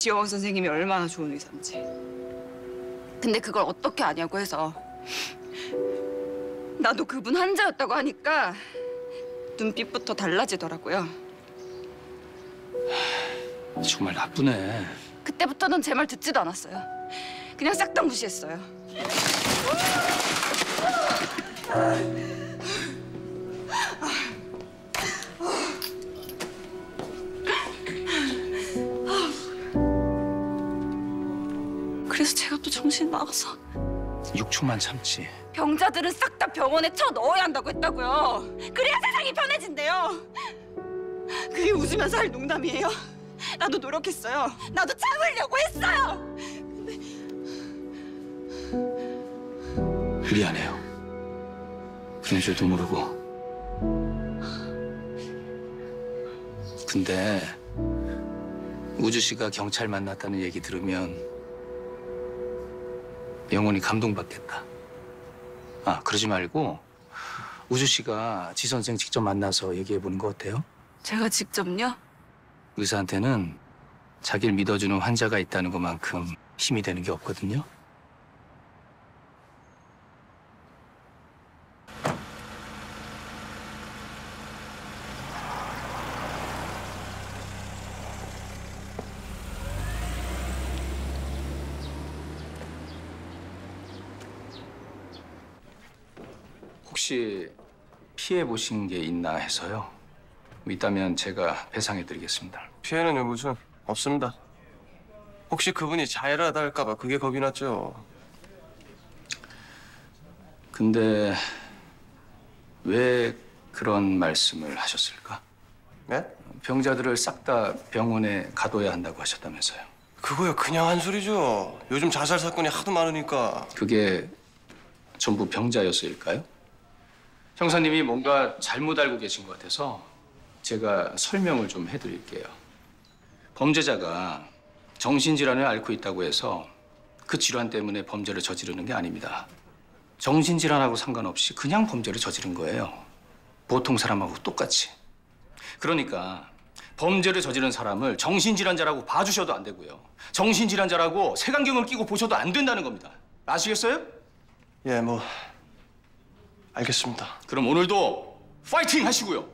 지원 선생님이 얼마나 좋은 의사인지. 근데 그걸 어떻게 아냐고 해서 나도 그분 환자였다고 하니까 눈빛부터 달라지더라고요. 정말 나쁘네. 그때부터는 제 말 듣지도 않았어요. 그냥 싹 다 무시했어요. 그래서 제가 또 정신 나가서 6초만 참지. 병자들은 싹 다 병원에 쳐 넣어야 한다고 했다고요. 그래야 세상이 편해진대요. 그게 웃으면서 할 농담이에요. 나도 노력했어요. 나도 참으려고 했어요. 미안해요. 그런 줄도 모르고. 근데 우주 씨가 경찰 만났다는 얘기 들으면 영원히 감동받겠다. 아, 그러지 말고 우주 씨가 지 선생 직접 만나서 얘기해보는 거 어때요? 제가 직접요? 의사한테는 자기를 믿어주는 환자가 있다는 것만큼 힘이 되는 게 없거든요. 혹시 피해 보신 게 있나 해서요. 있다면 제가 배상해드리겠습니다. 피해는 무슨 없습니다. 혹시 그분이 자해를 할까 봐 그게 겁이 났죠. 근데 왜 그런 말씀을 하셨을까? 네? 병자들을 싹 다 병원에 가둬야 한다고 하셨다면서요. 그거야 그냥 한 소리죠. 요즘 자살 사건이 하도 많으니까. 그게 전부 병자였을까요? 형사님이 뭔가 잘못 알고 계신 것 같아서 제가 설명을 좀 해드릴게요. 범죄자가 정신질환을 앓고 있다고 해서 그 질환 때문에 범죄를 저지르는 게 아닙니다. 정신질환하고 상관없이 그냥 범죄를 저지른 거예요. 보통 사람하고 똑같이. 그러니까 범죄를 저지른 사람을 정신질환자라고 봐주셔도 안 되고요. 정신질환자라고 색안경을 끼고 보셔도 안 된다는 겁니다. 아시겠어요? 예, 뭐 알겠습니다. 그럼 오늘도 파이팅 하시고요.